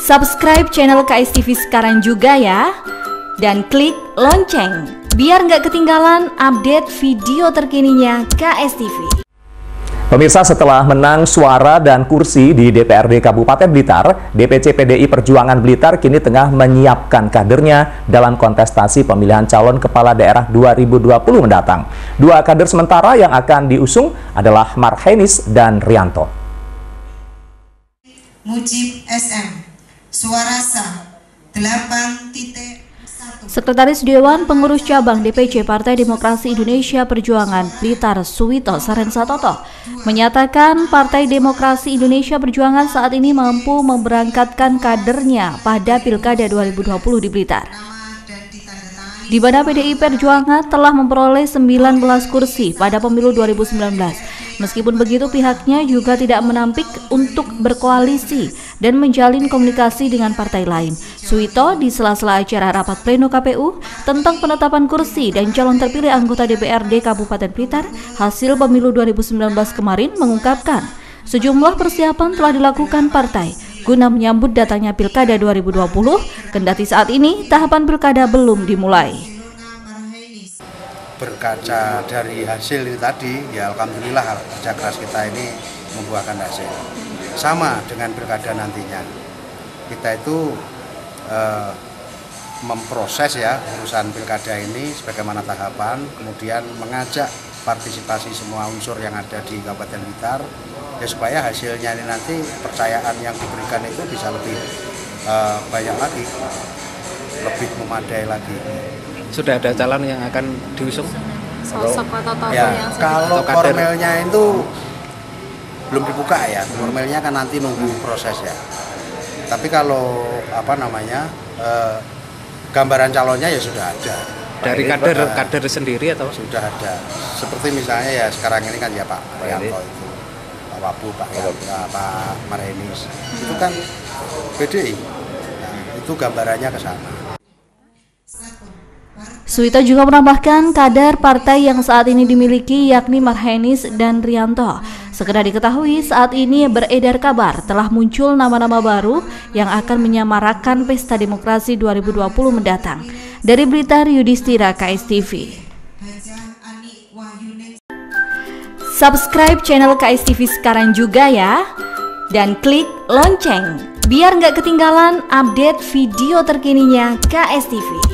Subscribe channel KSTV sekarang juga ya. Dan klik lonceng, biar nggak ketinggalan update video terkininya KSTV. Pemirsa, setelah menang suara dan kursi di DPRD Kabupaten Blitar, DPC PDI Perjuangan Blitar kini tengah menyiapkan kadernya dalam kontestasi pemilihan calon kepala daerah 2020 mendatang. Dua kader sementara yang akan diusung adalah Marhenis dan Rianto. Mujib SM, suara sah 8.1. Sekretaris Dewan Pengurus Cabang DPC Partai Demokrasi Indonesia Perjuangan Blitar Suwito Sarensatoto menyatakan Partai Demokrasi Indonesia Perjuangan saat ini mampu memberangkatkan kadernya pada Pilkada 2020 di Blitar, di mana PDI Perjuangan telah memperoleh 19 kursi pada pemilu 2019. Meskipun begitu, pihaknya juga tidak menampik untuk berkoalisi dan menjalin komunikasi dengan partai lain. Suwito di sela-sela acara rapat pleno KPU tentang penetapan kursi dan calon terpilih anggota DPRD Kabupaten Blitar hasil pemilu 2019 kemarin mengungkapkan sejumlah persiapan telah dilakukan partai guna menyambut datangnya Pilkada 2020, kendati saat ini tahapan Pilkada belum dimulai. Berkaca dari hasil ini tadi, ya alhamdulillah kerja keras kita ini membuahkan hasil. Sama dengan pilkada nantinya, kita itu memproses ya urusan pilkada ini sebagaimana tahapan, kemudian mengajak partisipasi semua unsur yang ada di Kabupaten Blitar, ya supaya hasilnya ini nanti kepercayaan yang diberikan itu bisa lebih banyak lagi, lebih memadai lagi. Sudah ada calon yang akan diusung? Sosok atau tokoh ya, yang kalau formalnya itu belum dibuka ya, formalnya kan nanti nunggu proses ya. Tapi kalau gambaran calonnya ya sudah ada. Dari kader sendiri atau? Sudah ada. Seperti misalnya ya sekarang ini kan ya Pak Rianto itu, Pak Wabu, Pak Marhenis, itu kan PDI. Nah, itu gambarannya ke sana. Suwito juga menambahkan kader partai yang saat ini dimiliki yakni Marhenis dan Rianto. Sekedar diketahui saat ini beredar kabar telah muncul nama-nama baru yang akan menyamarakan Pesta Demokrasi 2020 mendatang. Dari Blitar, Yudhistira, KSTV. Subscribe channel KSTV sekarang juga ya. Dan klik lonceng, biar nggak ketinggalan update video terkininya KSTV.